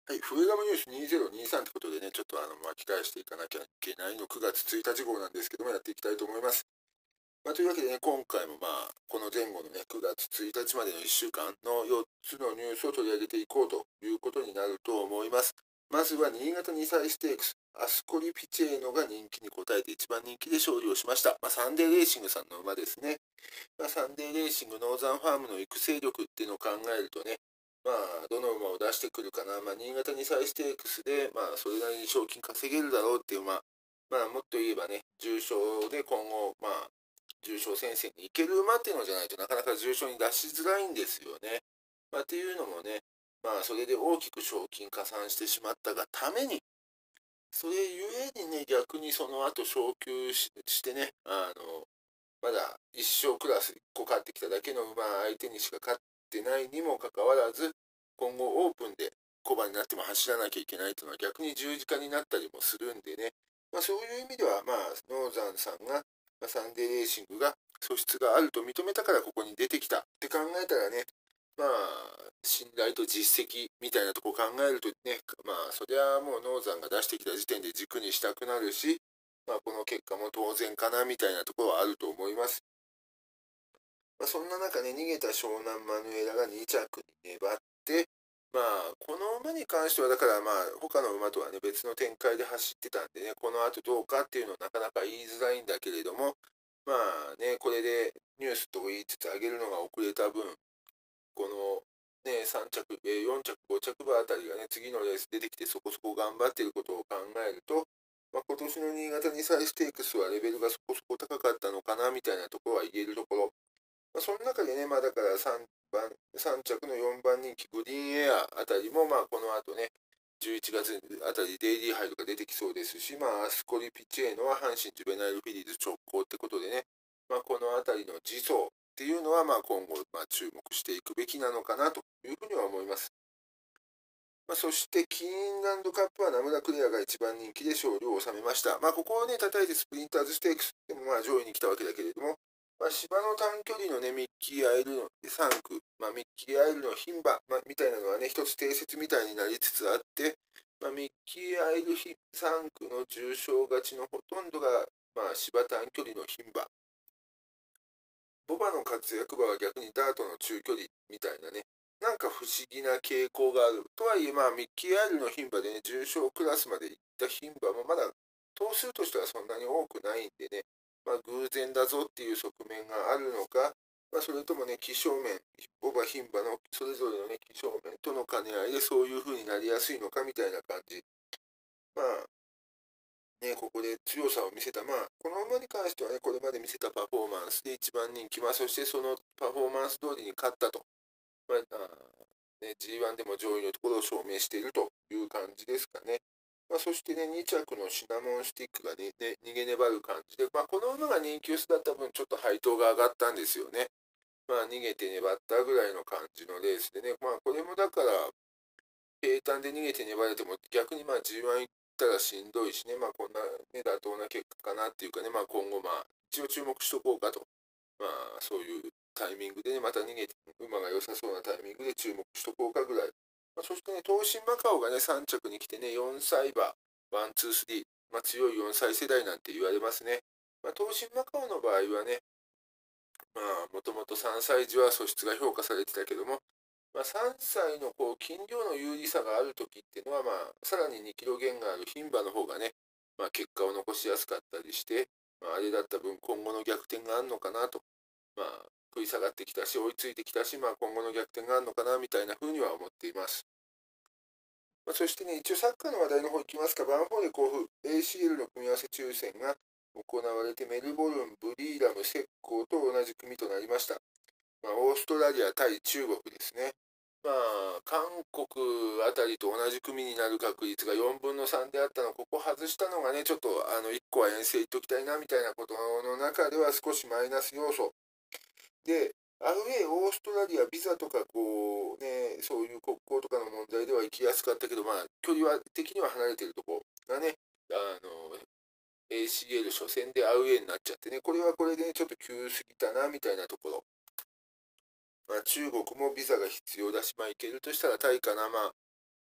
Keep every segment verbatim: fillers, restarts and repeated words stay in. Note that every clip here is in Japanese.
はい、フルガムニュースにせんにじゅうさんということでね、ちょっとあの巻き返していかなきゃいけないのくがつついたち号なんですけども、やっていきたいと思います。まあ、というわけでね、今回もまあ、この前後のね、くがつついたちまでのいっしゅうかんのよっつのニュースを取り上げていこうということになると思います。まずは新潟にさいステークス、アスコリピチェーノが人気に応えて一番人気で勝利をしました。まあ、サンデーレーシングさんの馬ですね。まあ、サンデーレーシングノーザンファームの育成力っていうのを考えるとね、まあ、どの馬を出してくるかな、まあ、新潟にさいステークスで、まあ、それなりに賞金稼げるだろうっていう馬、まあ、もっと言えばね、重賞で今後、まあ、重賞戦線に行ける馬っていうのじゃないとなかなか重賞に出しづらいんですよね。まあ、っていうのもね、まあ、それで大きく賞金加算してしまったがために、それゆえにね、逆にその後昇級ししてね、あの、まだ一生クラスいっこ勝ってきただけの馬相手にしか勝ってないにもかかわらず、今後オープンで小馬になっても走らなきゃいけないというのは逆に十字架になったりもするんでね、まあ、そういう意味では、まあ、ノーザンさんが、まあ、サンデーレーシングが素質があると認めたからここに出てきたって考えたらね、まあ、信頼と実績みたいなとこを考えるとね、まあ、そりゃもうノーザンが出してきた時点で軸にしたくなるし、まあ、この結果も当然かなみたいなところはあると思います。まあ、そんな中ね、逃げた湘南マヌエラがにちゃくに粘って、まあ、この馬に関しては、だからまあ、他の馬とはね、別の展開で走ってたんでね、この後どうかっていうのはなかなか言いづらいんだけれども、まあね、これでニュースと言いつつ上げるのが遅れた分、このね、さんちゃく、えー、よんちゃく、ごちゃく馬あたりがね、次のレース出てきてそこそこ頑張っていることを考えると、まあ、今年の新潟にさいステークスはレベルがそこそこ高かったのかなみたいなところは言えるところ。まあ、その中でね、まあだからさんばん、さん着のよんばん人気グリーンエアあたりも、まあこの後ね、じゅういちがつあたりデイリーハイとか出てきそうですし、まあアスコリピチェーノは阪神ジュベナイルフィリーズ直行ってことでね、まあこのあたりの次走っていうのは、まあ今後、まあ注目していくべきなのかなというふうには思います。まあ、そして、キーンランドカップは名村クレアが一番人気で勝利を収めました。まあ、ここをね、叩いてスプリンターズステークスでもまあ上位に来たわけだけれども、まあ、芝の短距離のね、ミッキー・アイルのさん区、まあ、ミッキー・アイルの牝馬、まあ、みたいなのはね、一つ定説みたいになりつつあって、まあ、ミッキー・アイルさん区の重賞勝ちのほとんどが、まあ、芝短距離の牝馬。ボバの活躍馬は逆にダートの中距離みたいなね、なんか不思議な傾向がある。とはいえ、まあ、ミッキー・アイルの牝馬でね、重賞クラスまで行った牝馬もまだ頭数としてはそんなに多くないんでね、まあ、偶然だぞっていう側面があるのか、まあ、それともね、気象面、ボバ牝馬のそれぞれのね、気象面との兼ね合いでそういう風になりやすいのかみたいな感じ。まあ、ね、ここで強さを見せた、まあ、この馬に関してはね、これまで見せたパフォーマンスで一番人気、まあ、そしてそのパフォーマンス通りに勝ったと、まあね、ジーワン でも上位のところを証明しているという感じですかね。まあ、そしてね、に着のシナモンスティックが、ねね、逃げ粘る感じで、まあ、この馬が人気薄だった分、ちょっと配当が上がったんですよね。まあ、逃げて粘ったぐらいの感じのレースでね、まあ、これもだから、平坦で逃げて粘れても、逆にまあ ジーワン 行ったらしんどいしね、まあこんな、ね、妥当な結果かなっていうかね、まあ今後まあ一応注目しとこうかと。まあそういうタイミングでね、また逃げて、馬が良さそうなタイミングで注目しとこうかぐらい。まあ、そしてね、東進マカオがね、さん着に来てね、よんさい馬、ワン、ツー、スリー、まあ強いよんさい世代なんて言われますね。まあ東進マカオの場合はね、まあもともとさんさい児は素質が評価されてたけども、まあ、さんさいのこう筋量の有利さがあるときっていうのは、まあ、さらににキロ減がある牝馬の方がね、まあ、結果を残しやすかったりして、まあ、あれだった分今後の逆転があるのかなと、まあ、食い下がってきたし、追いついてきたし、まあ、今後の逆転があるのかなみたいな風には思っています。まあ、そしてね、一応サッカーの話題の方いきますか、バンフォーレ甲府 エーシーエル の組み合わせ抽選が行われて、メルボルン、ブリーラム、セッコーと同じ組となりました。まあ、オーストラリア対中国ですね。まあ、韓国あたりと同じ組になる確率がよんぶんのさんであったの、ここ外したのがね、ちょっとあのいっこは遠征行っときたいなみたいなことの中では少しマイナス要素。で、アウェイ、オーストラリア、ビザとかこうね、そういう国交とかの問題では行きやすかったけど、まあ、距離は的には離れてるとこがね、あの、エーシーエル 初戦でアウェイになっちゃってね、これはこれで、ね、ちょっと急すぎたなみたいなところ。まあ、中国もビザが必要だし、まあ、行けるとしたらタイかな。まあ、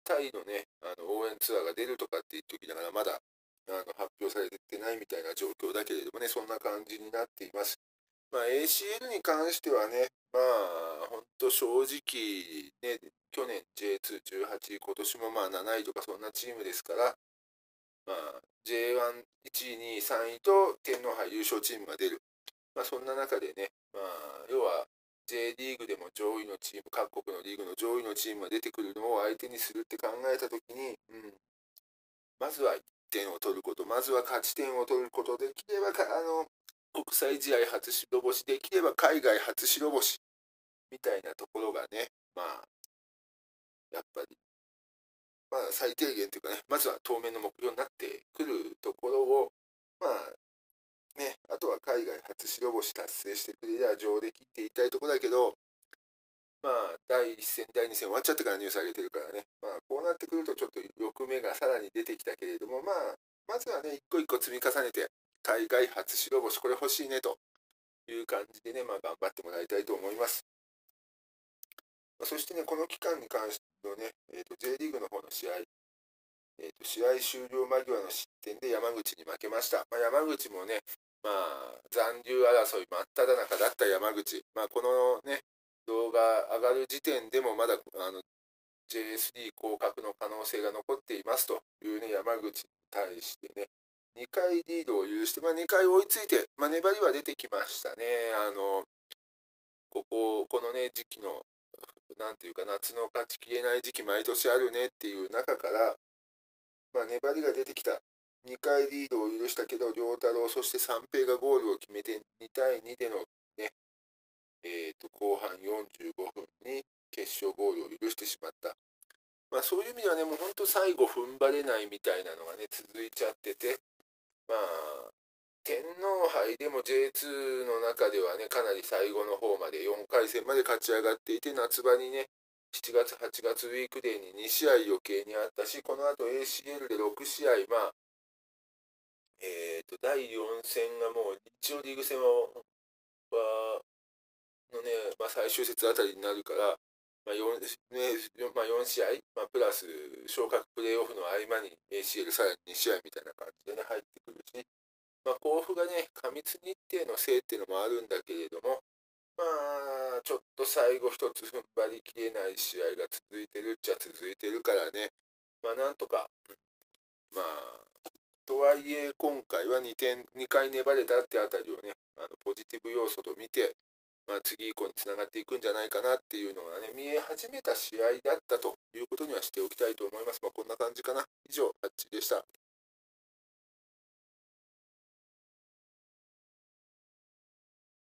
タイのね、あの応援ツアーが出るとかって言っておきながら、まだあの発表されてないみたいな状況だけれどもね、そんな感じになっています。まあ、エーシーエル に関してはね、まあ、本当正直、ね、去年 ジェイツーじゅうはちい、今年もまあなないとかそんなチームですから、まあ、ジェイワンいちい、にい、さんいと天皇杯優勝チームが出る。まあ、そんな中でね、まあ、要は J リーグでも上位のチーム、各国のリーグの上位のチームが出てくるのを相手にするって考えたときに、うん、まずはいってんを取ること、まずは勝ち点を取ること、できればかあの国際試合初白星、できれば海外初白星みたいなところがね、まあ、やっぱり、まあ、最低限というかね、まずは当面の目標になってくるところを、まあ、ね、あとは海外初白星達成してくれりゃ上出来って言いたいところだけど、まあ、だいいっ戦、だいに戦終わっちゃってからニュース上げてるからね、まあ、こうなってくるとちょっと欲目がさらに出てきたけれども、まあ、まずはね、一個一個積み重ねて、海外初白星、これ欲しいねという感じでね、まあ、頑張ってもらいたいと思います。まあ、そしてね、この期間に関してのね、えーと、J リーグの方の試合、えーと、試合終了間際の失点で山口に負けました。まあ、山口もね、まあ、残留争い真っ只中だった山口、まあ、このね、動画上がる時点でもまだあの ジェイエスリー 降格の可能性が残っていますというね、山口に対してね、にかいリードを許して、まあ、にかい追いついて、まあ、粘りは出てきましたね。あの、ここ、このね、時期の、なんていうか、夏の勝ちきれない時期、毎年あるねっていう中から、まあ、粘りが出てきた。にかいリードを許したけど、良太郎、そして三平がゴールを決めて、に対にでのね、えーと、後半よんじゅうごふんに決勝ゴールを許してしまった。まあ、そういう意味ではね、もう本当最後踏ん張れないみたいなのがね、続いちゃってて、まあ、天皇杯でも ジェイツー の中ではね、かなり最後の方までよんかい戦まで勝ち上がっていて、夏場にね、しちがつ、はちがつウィークデーにに試合余計にあったし、この後 エーシーエル でろく試合、まあ、えっと、だいよん戦がもう日曜リーグ戦は、のね、まあ、最終節あたりになるから、まあ 4, ねまあ、よん試合、まあ、プラス昇格プレーオフの合間に エーシーエル さらにに試合みたいな感じでね、入ってくるし、まあ、甲府がね、過密日程のせいっていうのもあるんだけれども、まあ、ちょっと最後一つ踏ん張りきれない試合が続いてるっちゃ続いてるからね、まあ、なんとか、まあ、とはいえ、今回はにてん、にかい粘れたってあたりをね、あのポジティブ要素と見て、まあ、次以降につながっていくんじゃないかなっていうのがね、見え始めた試合だったということにはしておきたいと思います。まあ、こんな感じかな。以上、ハッチでした。